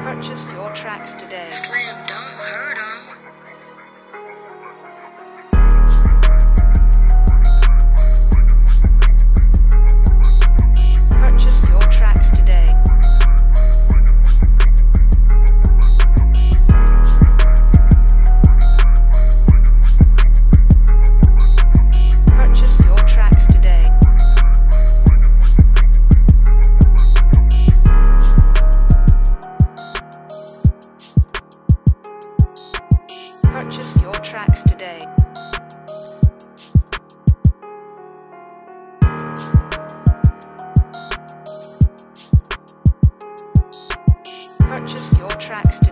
Purchase your tracks today. Slim, don't hurt 'em. Purchase your tracks today. Purchase your tracks today. Purchase your tracks today. Purchase your tracks today.